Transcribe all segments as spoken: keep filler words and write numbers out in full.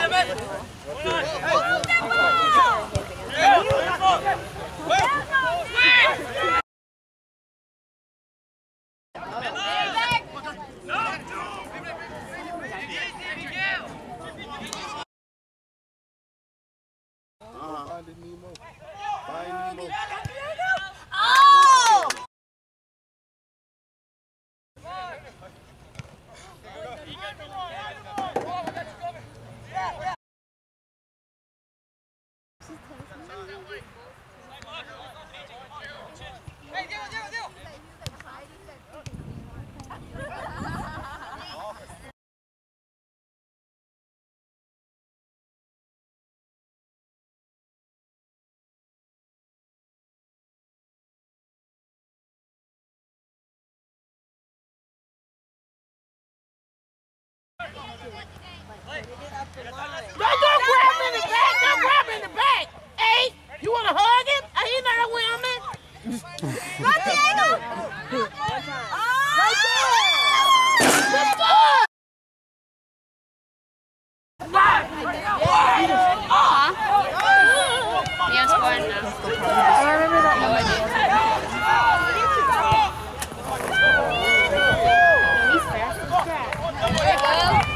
Don't go grab him in the back. Don't grab him in the back. Hey, you want to hug him? Are he not a woman? Go, Diego. Oh! Good boy. Uh-huh. Yes, fun now. I remember that one. He's fast as crap. There you go.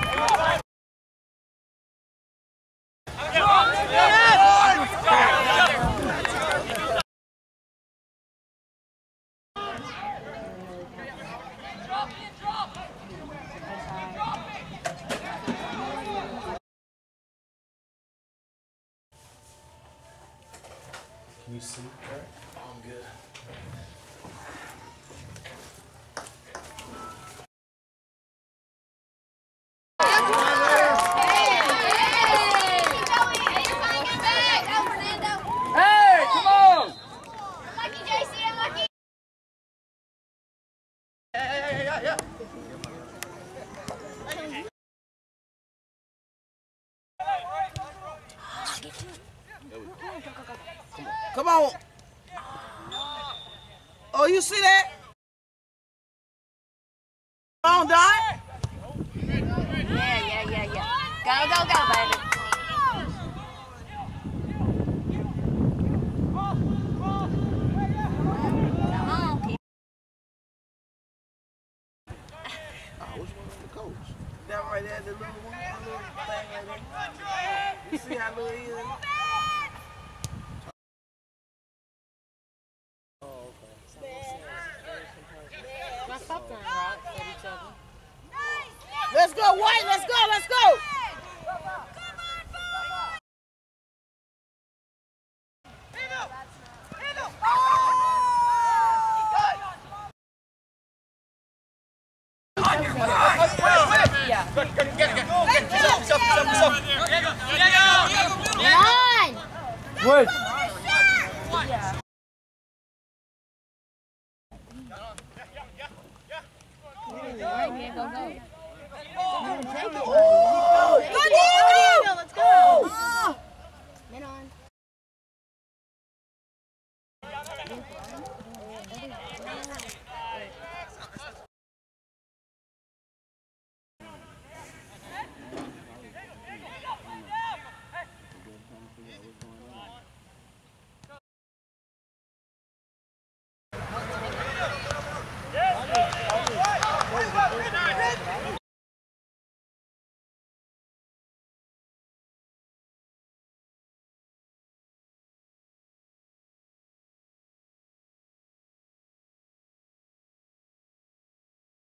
Can you see? All right. Oh, I'm good. Hey, come on! Lucky, J C, lucky. Yeah, yeah, yeah, yeah. Come on. Oh, you see that? Come on, Don. Yeah, yeah, yeah, yeah. Go, go, go, baby. That right there, the little one, the little thing right there. You see how little he is? Oh, okay. Let's go, White. Let's go. Let's go. Nine. Wait.